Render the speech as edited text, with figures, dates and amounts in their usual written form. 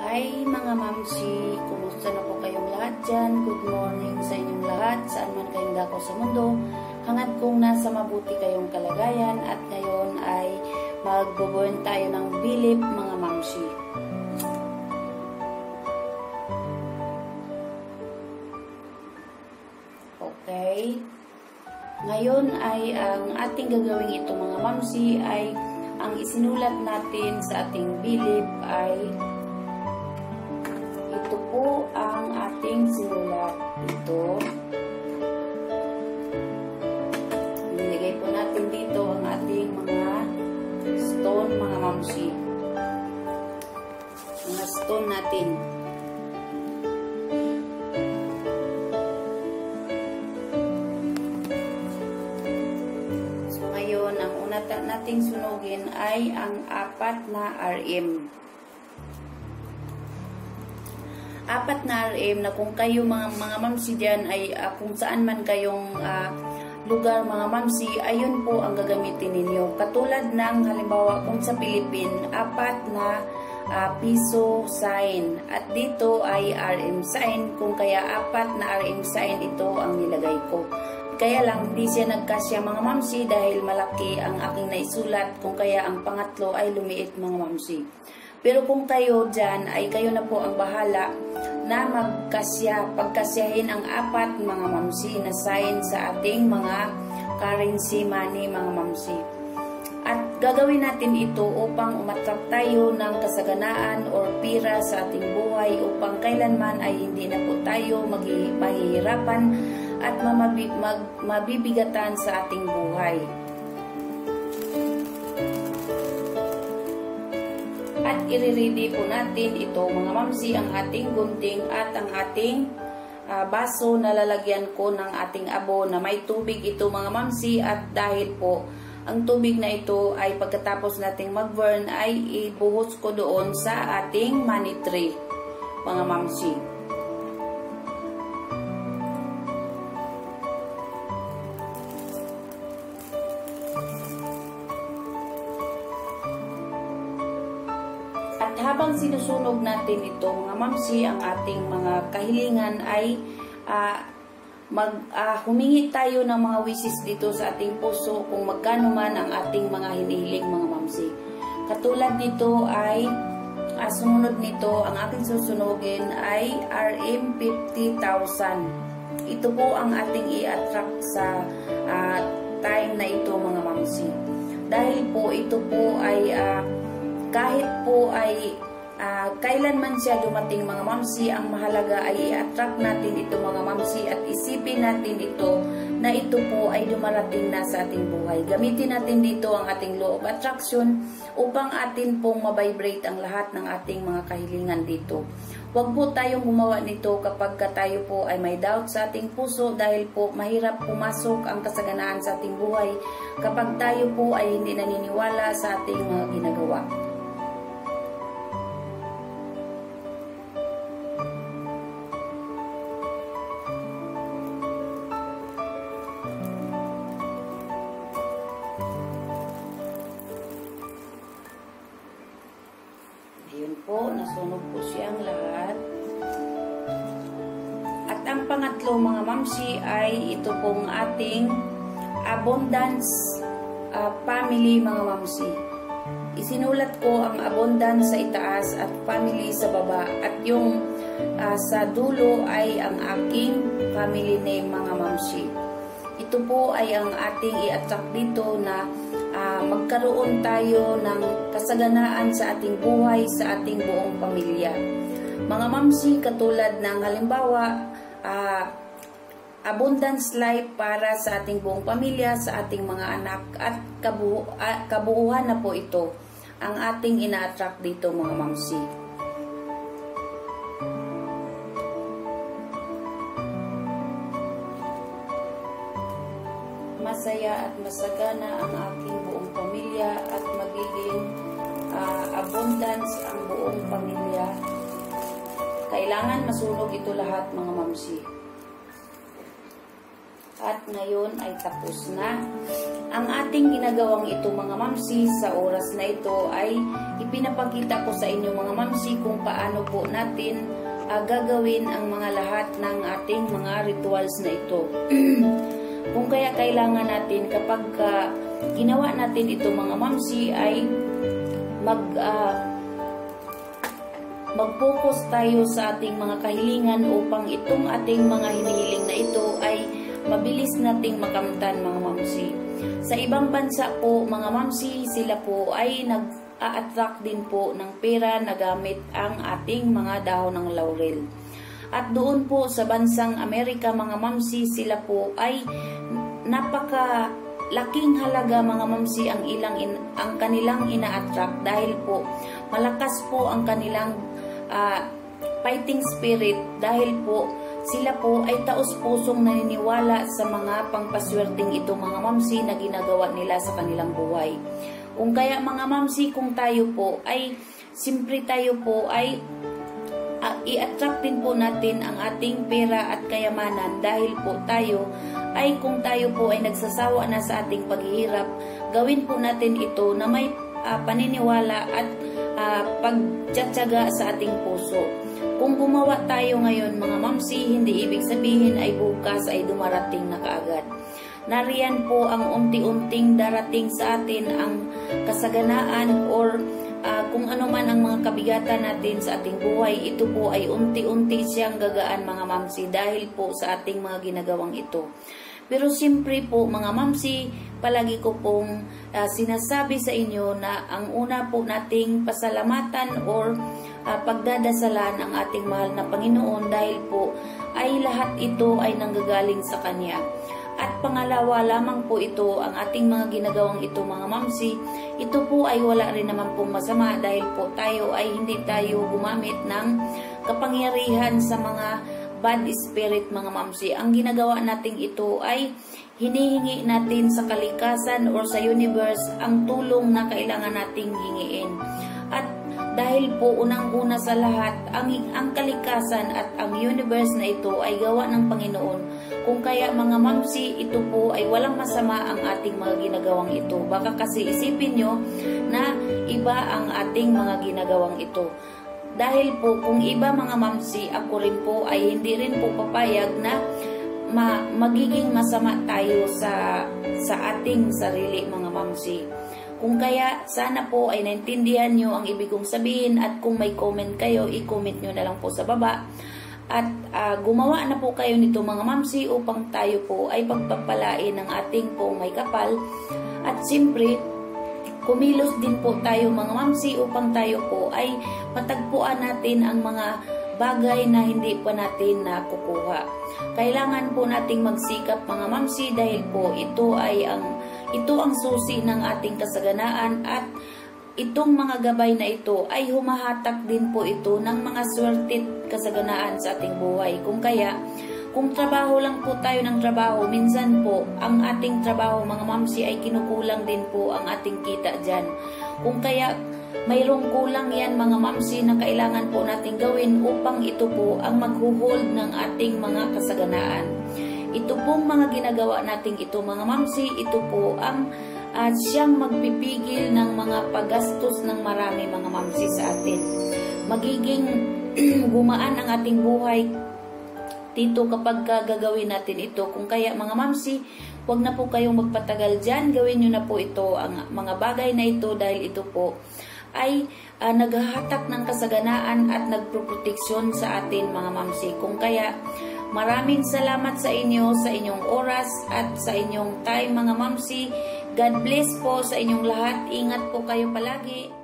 Hi mga mamsi, kumusta na po kayong lahat dyan? Good morning sa inyong lahat, saan man kayong dako sa mundo. Hangad kong nasa mabuti kayong kalagayan at ngayon ay magbubuin tayo ng bilip mga mamsi. Okay, ngayon ay ang ating gagawin ito mga mamsi ay ang isinulat natin sa ating bilip ay ito po ang ating sinulat. Ito. Nilagay po natin dito ang ating mga stone mga mamsi. Mga stone natin. So ngayon, ang una nating sunugin ay ang 4 na RM. 4 na RM na kung kayo mga mamsi dyan ay kung saan man kayong lugar mga mamsi, ayun po ang gagamitin ninyo. Katulad ng halimbawa kung sa Philippines, 4 na piso sign. At dito ay RM sign. Kung kaya 4 na RM sign, ito ang nilagay ko. Kaya lang hindi siya nagkasya mga mamsi dahil malaki ang aking naisulat. Kung kaya ang pangatlo ay lumiit mga mamsi. Pero kung kayo dyan ay kayo na po ang bahala na magkasya, pagkasyahin ang 4 mga mamsi na sign sa ating mga currency money mga mamsi. At gagawin natin ito upang umattract tayo ng kasaganaan or pira sa ating buhay upang kailanman ay hindi na po tayo mahihirapan at mabibigatan sa ating buhay. At i-ready po natin ito mga mamsi, ang ating gunting at ang ating baso na lalagyan ko ng ating abo na may tubig ito mga mamsi. At dahil po ang tubig na ito ay pagkatapos nating mag-burn ay ibuhos ko doon sa ating money tree mga mamsi. At habang sinusunog natin ito mga mamsi, ang ating mga kahilingan ay humingi tayo ng mga wishes dito sa ating puso kung magkano man ang ating mga hinihiling mga mamsi. Katulad nito ay sumunod nito, ang ating susunugin ay RM 50,000. Ito po ang ating i-attract sa time na ito mga mamsi. Dahil po ito po ay kahit po ay kailanman siya dumating mga mamsi, ang mahalaga ay i-attract natin ito mga mamsi at isipin natin ito na ito po ay dumarating na sa ating buhay. Gamitin natin dito ang ating law of attraction upang atin pong mabibrate ang lahat ng ating mga kahilingan dito. Huwag po tayong gumawa nito kapag tayo po ay may doubt sa ating puso dahil po mahirap pumasok ang kasaganaan sa ating buhay kapag tayo po ay hindi naniniwala sa ating mga ginagawa. Ayun po, nasunog po siyang lahat. At ang pangatlo mga mamsi ay ito pong ating abundance family mga mamsi. Isinulat ko ang abundance sa itaas at family sa baba. At yung sa dulo ay ang aking family name mga mamsi. Ito po ay ang ating i-attract dito na magkaroon tayo ng kasaganaan sa ating buhay, sa ating buong pamilya. Mga mamsi, katulad ng halimbawa, abundance life para sa ating buong pamilya, sa ating mga anak at kabuuhan na po ito ang ating ina-attract dito mga mamsi. Masaya at masagana ang aking buong pamilya at magiging abundance ang buong pamilya. Kailangan masunog ito lahat mga mamsi. At ngayon ay tapos na. Ang ating ginagawang ito mga mamsi sa oras na ito ay ipinapakita ko sa inyo mga mamsi kung paano po natin gagawin ang mga lahat ng ating mga rituals na ito. Kung kaya kailangan natin kapag ginawa natin ito mga mamsi ay mag-focus tayo sa ating mga kahilingan upang itong ating mga hinihiling na ito ay mabilis nating makamtan mga mamsi. Sa ibang bansa po mga mamsi, sila po ay nag-a-attract din po ng pera na gamit ang ating mga dahon ng laurel. At doon po sa bansang Amerika mga mamsi, sila po ay napakalaking halaga mga mamsi ang kanilang ina-attract dahil po malakas po ang kanilang fighting spirit dahil po sila po ay taos-pusong naniniwala sa mga pangpaswerteng ito mga mamsi na ginagawa nila sa kanilang buhay. Kung kaya mga mamsi, kung tayo po ay simpre tayo po ay i-attract din po natin ang ating pera at kayamanan dahil po tayo ay kung tayo po ay nagsasawa na sa ating paghihirap, gawin po natin ito na may paniniwala at pagtsatsaga sa ating puso. Kung gumawa tayo ngayon mga mamsi, hindi ibig sabihin ay bukas ay dumarating na kaagad. Nariyan po ang unti-unting darating sa atin ang kasaganaan or kung ano man ang mga kabigatan natin sa ating buhay, ito po ay unti-unti siyang gagaan mga mamsi dahil po sa ating mga ginagawang ito. Pero siyempre po mga mamsi, palagi ko pong sinasabi sa inyo na ang una po nating pasalamatan or pagdadasalan ang ating mahal na Panginoon dahil po ay lahat ito ay nanggagaling sa Kanya. At pangalawa lamang po ito, ang ating mga ginagawang ito mga mamsi, ito po ay wala rin naman pong masama dahil po tayo ay hindi tayo gumamit ng kapangyarihan sa mga bad spirit mga mamsi. Ang ginagawa nating ito ay hinihingi natin sa kalikasan or sa universe ang tulong na kailangan nating hingiin. At dahil po unang-una sa lahat, ang kalikasan at ang universe na ito ay gawa ng Panginoon. Kung kaya mga mamsi, ito po ay walang masama ang ating mga ginagawang ito. Baka kasi isipin nyo na iba ang ating mga ginagawang ito. Dahil po kung iba mga mamsi, ako rin po ay hindi rin po papayag na magiging masama tayo sa ating sarili mga mamsi. Kung kaya sana po ay naintindihan nyo ang ibig kong sabihin at kung may comment kayo, i-comment nyo na lang po sa baba. At gumawa na po kayo nito mga mamsi upang tayo po ay pagpapalain ng ating po may kapal. At siyempre, kumilos din po tayo mga mamsi upang tayo po ay matagpuan natin ang mga bagay na hindi pa natin nakukuha. Kailangan po nating magsikap mga mamsi dahil po ito ang susi ng ating kasaganaan at itong mga gabay na ito ay humahatak din po ito ng mga swertit kasaganaan sa ating buhay. Kung kaya, kung trabaho lang po tayo ng trabaho, minsan po ang ating trabaho mga mamsi ay kinukulang din po ang ating kita dyan. Kung kaya mayroong kulang yan mga mamsi na kailangan po natin gawin upang ito po ang maghuhold ng ating mga kasaganaan. Ito pong mga ginagawa nating ito mga mamsi, ito po ang siyang magpipigil ng mga paggastos ng marami mga mamsi sa atin. Magiging gumaan ang ating buhay dito kapag gagawin natin ito. Kung kaya mga mamsi, huwag na po kayong magpatagal dyan. Gawin nyo na po ito, ang mga bagay na ito dahil ito po ay naghahatak ng kasaganaan at nagproproteksyon sa atin mga mamsi. Kung kaya, maraming salamat sa inyo, sa inyong oras at sa inyong time mga mamsi. God bless po sa inyong lahat. Ingat po kayo palagi.